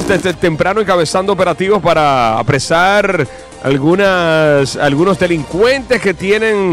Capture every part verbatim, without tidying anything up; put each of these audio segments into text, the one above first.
desde temprano encabezando operativos para apresar algunas, algunos delincuentes que tienen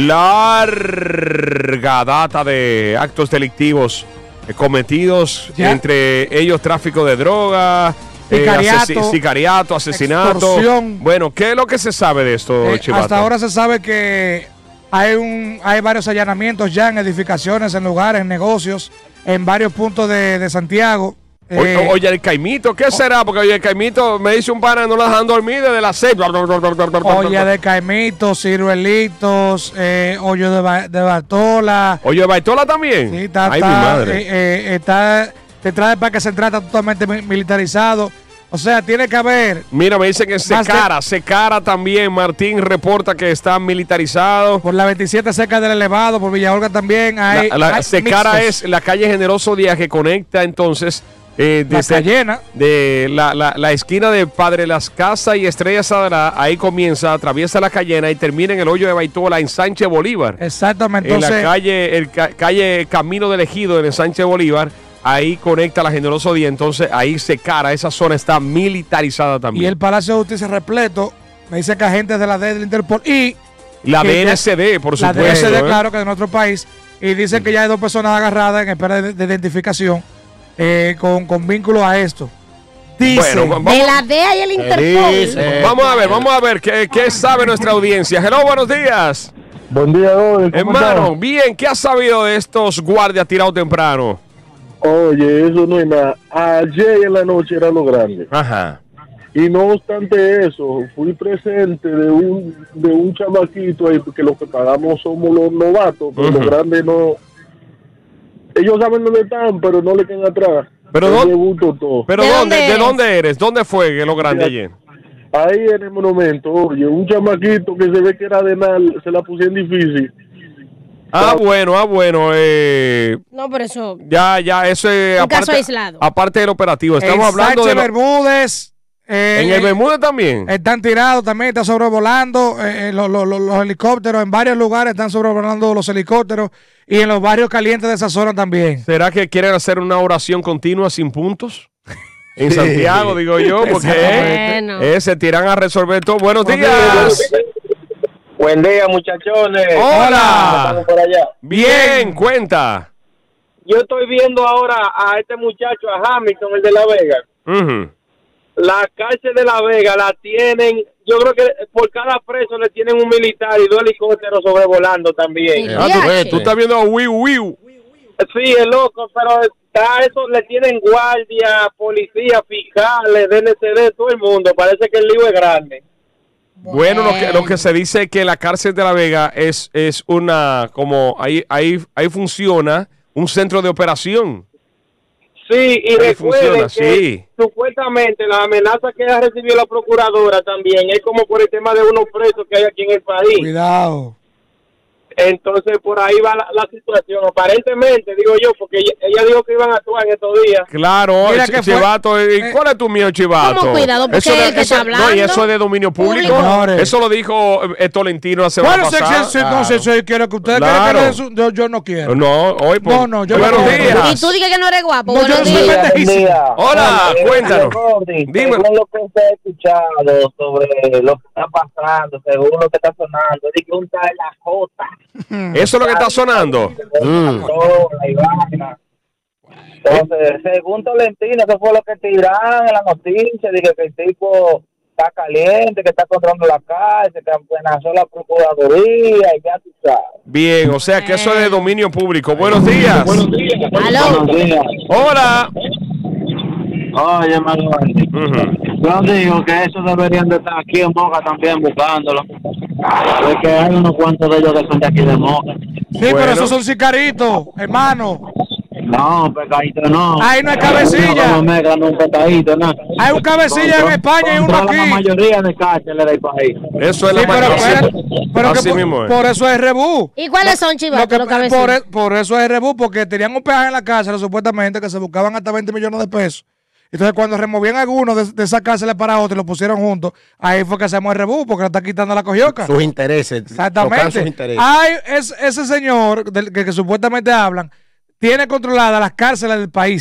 larga data de actos delictivos eh, cometidos, ¿ya? Entre ellos tráfico de droga, sicariato, eh, asesi sicariato asesinato. Extorsión. Bueno, ¿qué es lo que se sabe de esto, eh, Chivato? Hasta ahora se sabe que hay, un, hay varios allanamientos ya en edificaciones, en lugares, en negocios, en varios puntos de, de Santiago. Oye, eh, oye, el Caimito, ¿qué será? Porque oye, el Caimito me dice un pana, no la dejan dormir desde las seis. Oye, de Caimito, ciruelitos, eh, hoyo de, ba de Bartola. ¿Hoyo de Bartola también? Sí, está, ay, está, mi madre. Eh, eh, está detrás del Parque Central, está totalmente militarizado. O sea, tiene que haber... Mira, me dicen que Secara, de... Secara también, Martín reporta que está militarizado. Por la veintisiete cerca del elevado, por Villa Olga también hay... La, la hay Secara mixtos. Es la calle Generoso Díaz que conecta entonces... Eh, la Cayena. De la, la, la esquina de Padre Las Casas y Estrella Sadra, ahí comienza, atraviesa la Cayena y termina en el hoyo de Baitola en Sánchez Bolívar. Exactamente. En Entonces, la calle, el ca calle Camino del Ejido en el Sánchez Bolívar, ahí conecta la Generoso Día, entonces ahí se cara, esa zona está militarizada también. Y el Palacio de Justicia repleto, me dice que agentes de la D del Interpol y... La D N C D, por supuesto. La D N C D, ¿eh? claro, que de nuestro país. Y dicen que ya hay dos personas agarradas en espera de, de identificación. Eh, con, con vínculo a esto. Dice, bueno, vamos, de la D E A y el Interpol. Dice, vamos a ver, vamos a ver qué, qué sabe nuestra audiencia. Hello, buenos días. Buen día, Doble. Hermano, bien, ¿qué has sabido de estos guardias tirados temprano? Oye, eso no es nada. Ayer en la noche era lo grande. Ajá. Y no obstante eso, fui presente de un de un chamaquito ahí, porque los que pagamos somos los novatos, pero uh-huh. los grandes no... Ellos saben dónde están, pero no le quedan atrás. ¿Pero, dónde, pero ¿De, dónde, ¿de dónde eres? ¿Dónde fue que lo grande ayer? Ahí en el monumento, oye, un chamaquito que se ve que era de Nal, se la pusieron difícil. Ah, pero, bueno, ah, bueno. Eh, no, pero eso... Ya, ya, eso es... Un aparte, caso aislado. Aparte del operativo. Estamos el hablando Sánchez de... Bermúdez... Eh, ¿En el Bermúdez también? Están tirados también, están sobrevolando eh, los, los, los helicópteros. En varios lugares están sobrevolando los helicópteros y en los barrios calientes de esa zona también. ¿Será que quieren hacer una oración continua sin puntos? En Santiago, digo yo, porque bueno. eh, se tiran a resolver todo. Buenos días. días. Buen día, muchachones. Hola. Por allá? Bien, cuenta. Yo estoy viendo ahora a este muchacho, a Hamilton, el de La Vega. Uh-huh. La cárcel de La Vega la tienen, yo creo que por cada preso le tienen un militar y dos helicópteros sobrevolando también. Ah, tú, ves, tú estás viendo a Wiu Wiu. Sí, es loco, pero está eso, le tienen guardia, policía, fiscales, D N C D, todo el mundo. Parece que el lío es grande. Bueno, lo que, lo que se dice es que la cárcel de La Vega es, es una, como ahí, ahí, ahí funciona un centro de operación. Sí, y recuerden que sí. supuestamente la amenaza que ha recibido la procuradora también es como por el tema de unos presos que hay aquí en el país. Cuidado. Entonces por ahí va la, la situación, aparentemente, digo yo, porque ella, ella dijo que iban a actuar en estos días. Claro, Mira ch que Chivato, fue, ¿y cuál es tu miedo, Chivato? ¿Cómo cuidado? Porque eso de, el que eso, está hablando. No, y eso es de dominio público. público. Eso lo dijo eh, Tolentino la semana bueno, pasada. Si, si, claro. No sé si quiero que ustedes claro. quieren que yo, yo no quiero. No, hoy por... No, no, yo Buenos no quiero. días. Y tú dices que no eres guapo. No, Buenos yo no días. soy días. Hola, eh, cuéntanos. Gordy, Dime. según lo que usted ha escuchado sobre lo que está pasando, según lo que está sonando, es que un tal la Jota. Eso es lo que está sonando. Mm. Entonces, según Tolentino, eso fue lo que tiraron en la noticia, dije que el tipo está caliente, que está controlando la cárcel, que amenazó la procuraduría y ya tú sabes. Bien, o sea que eso es de dominio público. Buenos días. Buenos días. Aló. Buenos días. Hola. Oye, Manuel, uh-huh. yo digo que eso deberían de estar aquí en Moca también buscándolo. Porque hay unos cuantos de ellos que son de aquí de Moca. Sí, bueno. Pero esos son sicaritos, hermano. No, pecadito no. Ahí no hay cabecilla. No, no, no, pecadito, no. Hay un cabecilla contra, en España y uno aquí. La mayoría de cárceles del país. Eso es sí, la mayoría. Pero, pero así que mismo por, es. por eso es rebú. ¿Y cuáles son, Chivato, los cabecillas? Por, por eso es rebú, porque tenían un peaje en la cárcel, supuestamente, que se buscaban hasta veinte millones de pesos. Entonces, cuando removían algunos de, de esa cárcel para otro y lo pusieron juntos, ahí fue que hacemos el rebú, porque le está quitando la cojioca. Sus intereses. Exactamente. Sus intereses. Hay es, ese señor del que, que supuestamente hablan, tiene controladas las cárceles del país.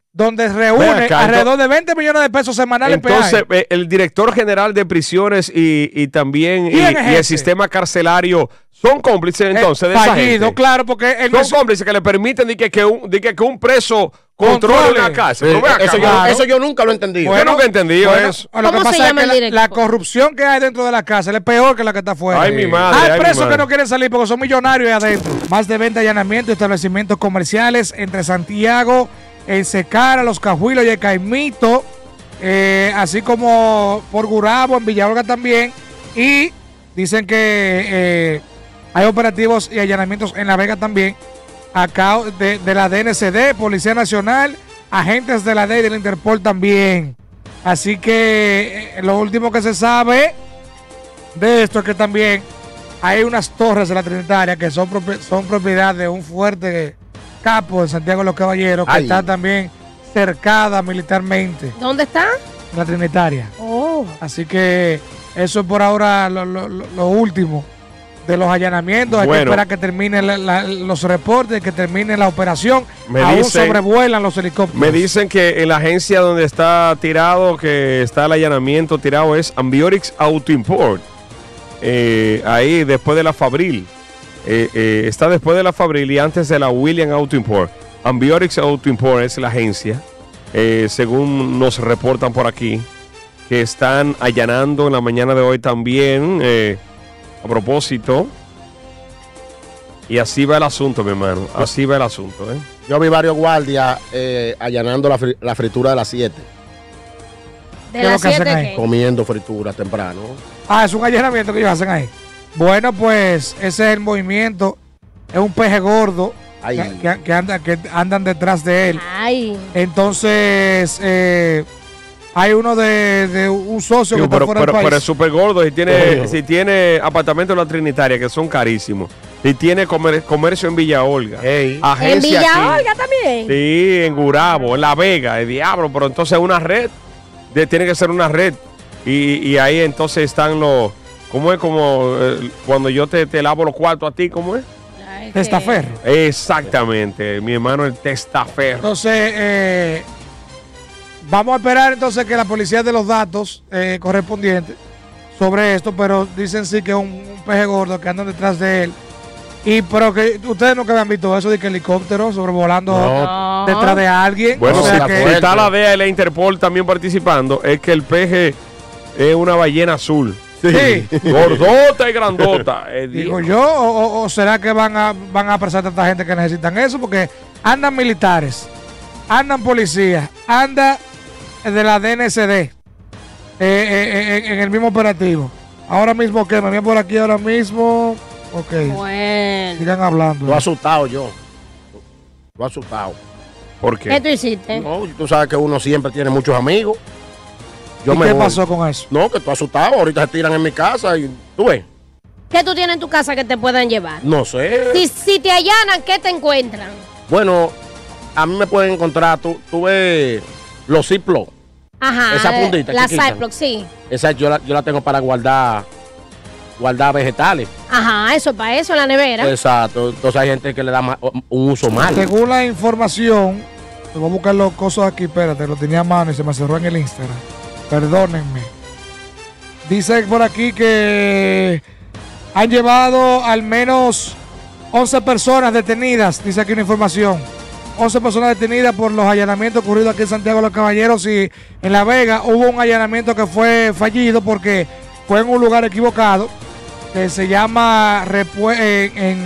donde reúne acá, alrededor entonces, de veinte millones de pesos semanales. Entonces, eh, el director general de prisiones y, y también y, y el sistema carcelario son cómplices entonces eh, de esa fallido, gente. Claro, porque son es... cómplices que le permiten de que, que, un, de que, que un preso controle una casa. Sí, eso, yo, eso yo nunca lo he entendido. Bueno, yo nunca he entendido bueno, eso. Lo que pasa es que la, la corrupción que hay dentro de la cárcel es peor que la que está afuera. Ay, mi madre. Hay ay, presos que no quieren salir porque son millonarios ahí adentro. Más de veinte allanamientos y establecimientos comerciales entre Santiago, en Secara, Los Cajuilos y el Caimito, eh, así como por Gurabo, en Villalga también. Y dicen que eh, hay operativos y allanamientos en La Vega también. Acá de, de la D N C D, Policía Nacional, agentes de la D E I y del Interpol también. Así que eh, lo último que se sabe de esto es que también hay unas torres de la Trinitaria que son, son propiedad de un fuerte capo de Santiago de los Caballeros, que Ay. está también cercada militarmente. ¿Dónde está? En la Trinitaria. Oh. Así que eso es por ahora lo, lo, lo último de los allanamientos. Hay bueno, que esperar que terminen la, la, los reportes, que termine la operación. Me Aún dicen, sobrevuelan los helicópteros. Me dicen que en la agencia donde está tirado, que está el allanamiento tirado, es Ambiorix Auto Import. Eh, ahí después de la Fabril. Eh, eh, está después de la Fabril y antes de la William Auto Import. Ambiorix Auto Import es la agencia, eh, según nos reportan por aquí, que están allanando en la mañana de hoy también. Eh, A propósito, y así va el asunto, mi hermano. Así va el asunto, ¿eh? Yo vi varios guardias eh, allanando la, fri la fritura de las siete. ¿De las siete? Comiendo fritura temprano. Ah, es un allanamiento que ellos hacen ahí. Bueno, pues ese es el movimiento. Es un peje gordo que, que, que, anda, que andan detrás de él. Ay. Entonces, eh. hay uno de, de un socio Digo, que pero, está fuera pero, del país. pero es súper gordo. Si tiene, si tiene apartamentos en la Trinitaria, que son carísimos. Si tiene comer, comercio en Villa Olga. Hey. ¿En Villa aquí. Olga también? Sí, en Gurabo, en La Vega, el diablo. Pero entonces una red. De, tiene que ser una red. Y, y ahí entonces están los... ¿Cómo es? Como eh, cuando yo te, te lavo los cuartos a ti, ¿cómo es? Ay, Testaferro. Exactamente. Mi hermano, el testaferro. Entonces, eh... vamos a esperar entonces que la policía dé los datos eh, correspondientes sobre esto, pero dicen sí que es un, un peje gordo que andan detrás de él. Y pero que ustedes no que habían visto eso de que helicóptero sobrevolando no. detrás de alguien. Bueno, o sea si que está la D E A y la Interpol también participando, es que el peje es una ballena azul. Sí. Gordota y grandota. Eh, Digo yo, o, o será que van a, van a apresar a tanta gente que necesitan eso, porque andan militares, andan policías, anda de la D N C D eh, eh, eh, en el mismo operativo. Ahora mismo que me vienen por aquí ahora mismo. Ok. Bueno. Sigan hablando. Lo he asustado yo. Lo he asustado. ¿Por qué? ¿Qué tú hiciste? No, tú sabes que uno siempre tiene muchos amigos. Yo ¿Y me qué voy. pasó con eso? No, que tú asustado. Ahorita se tiran en mi casa y tú ves. ¿Qué tú tienes en tu casa que te puedan llevar? No sé. Si, si te allanan, ¿qué te encuentran? Bueno, a mí me pueden encontrar, tú, tú ves los Ziploc. Ajá. Esa puntita La chiquita. Ziploc, sí. Esa yo la, yo la tengo para guardar, guardar vegetales. Ajá, eso, para eso, en la nevera. Exacto. Entonces hay gente que le da ma- un uso mal. Según la información, te voy a buscar los cosas aquí, espérate, lo tenía a mano y se me cerró en el Instagram. Perdónenme. Dice por aquí que han llevado al menos once personas detenidas, dice aquí una información. once personas detenidas por los allanamientos ocurridos aquí en Santiago de los Caballeros y en La Vega. Hubo un allanamiento que fue fallido porque fue en un lugar equivocado que se llama Repue en, en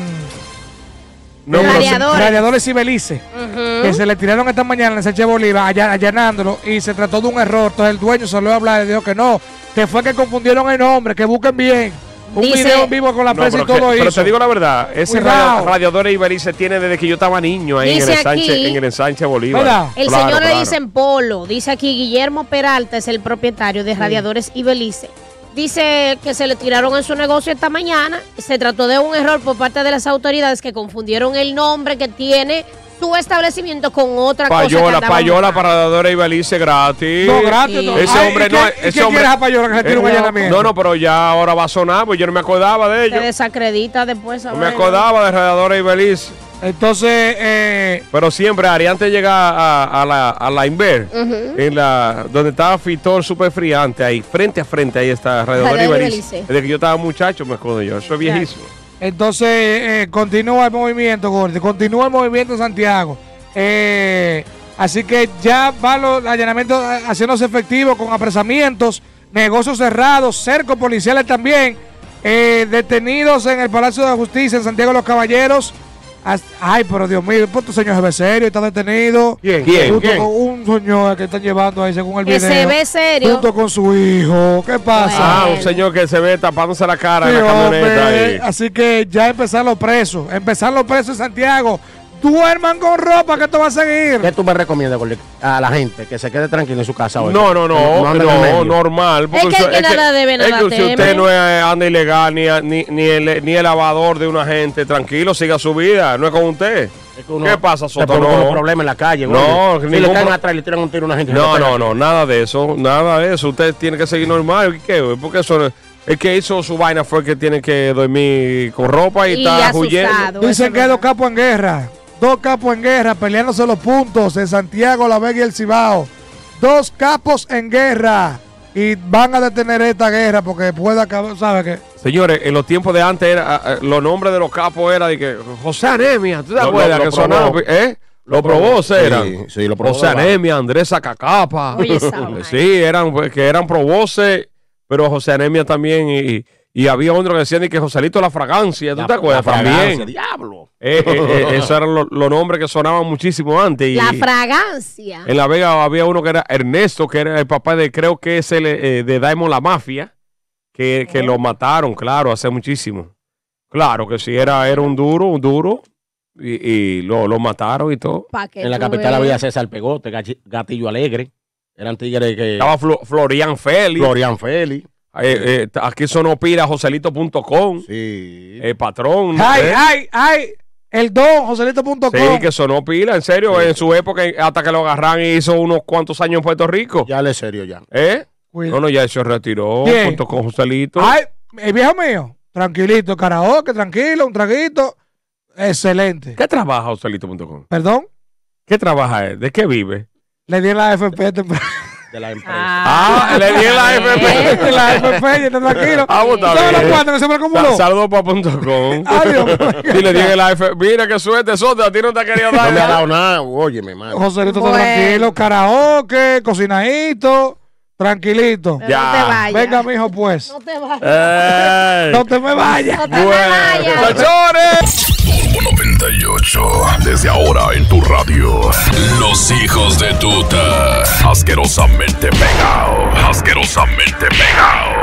No, en Radiadores. Radiadores y Belice, Ujú. que se le tiraron esta mañana en Sánchez Bolívar all- allanándolo y se trató de un error. Entonces el dueño salió a hablar y dijo que no, que fue que confundieron el nombre, que busquen bien. Un Dice- video en vivo con la No, prensa pero, y todo que- pero eso. te digo la verdad, ese Cuidado. radio- radiador Iberice tiene desde que yo estaba niño ahí en Dice el, ensanche, aquí- en el ensanche Bolívar. ¿Verdad? El Claro, señor le claro. dicen Polo. Dice aquí Guillermo Peralta es el propietario de Radiadores y Belice. Dice que se le tiraron en su negocio esta mañana. Se trató de un error por parte de las autoridades que confundieron el nombre que tiene su establecimiento con otra cosa. que Payola, andaban payola buscando. para Radiador Iberice gratis. No, gratis. No. Ese Ay, hombre ¿y no qué- es- ¿y ese qué hombre- quieres a Payola que se tire un Eh, allanamiento? No, no, pero ya ahora va a sonar, pues yo no me acordaba de Se ellos. desacredita después. No esa me vaina. acordaba de Radiador Iberice. Entonces, eh, Pero siempre, Ari, antes de llegar a, a la, a la Inver, Ujú. en la, donde estaba Fitor Super Friante, ahí, frente a frente, ahí está Radio Radio Iberice. Iberice. Desde que yo estaba muchacho, me jodo yo. Eso es viejísimo. entonces eh, continúa el movimiento, Gordy. Continúa el movimiento en Santiago. Eh, así que ya van los allanamientos eh, haciéndose efectivos con apresamientos, negocios cerrados, cercos policiales también, eh, detenidos en el Palacio de Justicia en Santiago de los Caballeros. As- Ay, pero Dios mío, pues tu señor se ve serio, está detenido. ¿Quién? ¿Quién? Junto ¿Quién? con un señor que están llevando ahí según el Que video. se ve serio. Junto con su hijo. ¿Qué pasa? Ah, Bueno. un señor que se ve tapándose la cara Sí, en la camioneta hombre, ahí. así que ya empezaron los presos. Empezaron los presos en Santiago. Duerman con ropa que esto va a seguir. ¿Qué tú me recomiendas Gordy, a la gente que se quede tranquila en su casa hoy? No, no, no, ande en el no, medio. normal. porque Es que el usted- que nada debe, nada es que si teme. usted no es, anda ilegal, ni, ni, ni, el, ni el lavador de una gente, tranquilo, siga su vida, no es con usted. Es que uno ¿Qué pasa, se Soto? pone con No. los problemas en la calle. No, Gordy. Si ningún le caen pro- atrás y le tiran un tiro a una gente. No, se le no, pega. no, nada de eso, nada de eso. Usted tiene que seguir normal. ¿Qué? Porque eso, el que hizo su vaina fue el que tiene que dormir con ropa y, Y está huyendo. asustado. eso Dicen es que hay dos verdad. capos en guerra. Dos capos en guerra peleándose los puntos en Santiago, La Vega y el Cibao. Dos capos en guerra. Y van a detener esta guerra porque puede acabar, ¿sabes qué? Señores, en los tiempos de antes, era, eh, los nombres de los capos era de que José Anemia, ¿tú te Lo- acuerdas lo- lo que sonaba? probó. ¿Eh? Lo probó, Sí, eran. sí, lo probó José de abajo. Anemia, Andrés Sacacapa. Oye, esa vaina. Sí, eran, pues, que eran probose, pero José Anemia también. Y, y había otro que decían de que Joselito la fragancia, ¿tú La- te acuerdas? la fragancia, También. Diablo. Eh, eh, eh, esos eran los, los nombres que sonaban muchísimo antes. Y La fragancia. en La Vega había uno que era Ernesto, que era el papá de, creo que es el eh, de Daimon La Mafia, que, que lo mataron, claro, hace muchísimo. Claro que sí, era, era un duro, un duro, y, y lo, lo mataron y todo. Pa' que En la tú capital veas. había César Pegote, Gachi- Gatillo Alegre. Eran tigres que. Estaba Flo- Florian Félix. Florian Félix. Eh, eh, aquí sonó pira joselito punto com, Sí. el patrón. ¡Ay, ¿eh? ay, ay! El don, joselito punto com. Sí, que sonó pila, en serio, en su época, hasta que lo agarran y hizo unos cuantos años en Puerto Rico. Ya le es serio ya. ¿Eh? Cuida- No, no, ya se retiró ¿Quién? junto con Joselito. Ay, el viejo mío. Tranquilito, karaoke, tranquilo, un traguito. Excelente. ¿Qué trabaja joselito punto com? Perdón, ¿Qué trabaja él? ¿De qué vive? le di en la F P temprano. De la empresa. Ah, le di en la F P. En la F P, yo estoy tranquilo. Ah, pues está Todos los bien. cuantos que se me acumuló. Saludos punto com. Adiós. Dile, dile la F. Mira qué suerte, Soto. A ti no te ha querido No me ha dar. dado nada. Óyeme, mano. Joselito está Bueno. tranquilo, karaoke, cocinadito, tranquilito. Pero Ya. no te vayas. Venga, mijo, pues. No te vayas. Ey. No te me vayas. No te me Bueno, vayas. muchachones. Turbo noventa y ocho, desde ahora en tu radio. Los hijos de tuta. Asquerosamente pegado. Asquerosamente pegado.